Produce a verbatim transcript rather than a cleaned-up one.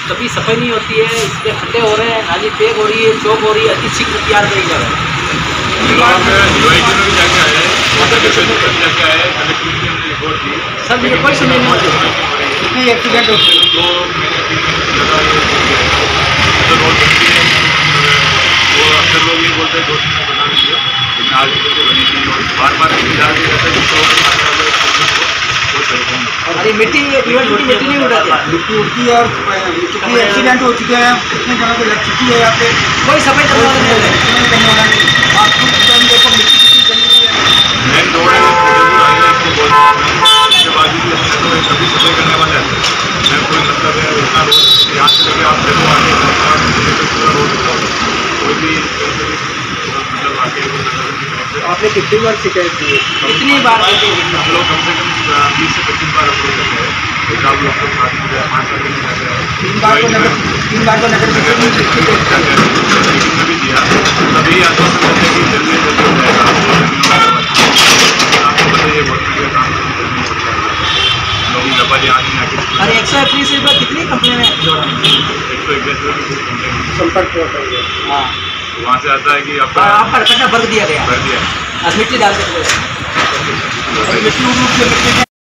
कभी सफाई नहीं होती है, इसके खड्डे हो रहे हैं, नाली फेक हो रही है, चौक हो रही है, अति शीघ्र तैयार करी जा रहा है। सर मुझे कोई समझ नहीं होती कितने एक्सीडेंट होते हैं। तो रोड बनती है वो अक्सर लोग ये बोलते हैं दो तीन में बना लीजिए, लेकिन आज तो बनी नहीं और बार बार जा के रहता है जिसको अरे मिट्टी दीवार की मिट्टी नहीं उड़ाती, मिट्टी उड़ती है और कितने एक्सीडेंट हो चुके हैं, कितने जगह पे लग चुकी है, यहाँ पे कोई सफाई करने वाला नहीं है, करने वाला नहीं। आप खुद टाइम देखो मिट्टी कितनी जमी हुई है, मेन रोड है इसको बोलते हैं इसके बाजू भी अपने तो सभी सफाई करने वाले हैं। मैं कोई मतलब है इतना रोड यहाँ से लेके आप देखो आगे पूरा रोड कोई भी मतलब आगे आपने कितनी बार शिकायत की है? कितनी बार हम लोग कम से कम बीस से पच्चीस बार अप्रोच करते हैं, एक आप लोग पाँच बार तीन बार को नगर तीन बार को नगर मीटिंग में भी दिया, तभी आश्वासन देते हैं कि जल्दी जल्दी हो जाएगा। आपको बताइए बहुत महंगा काम लोग डब्बा यहाँ नहीं आके अरे एक सौ इक्कीस रुपये कितनी कंप्लेन है जोड़ा एक सौ इक्कीस रुपये संपर्क हाँ वहाँ से आता है कि आपका आपका कट्टा भर दिया गया भर दिया मिट्टी डाल के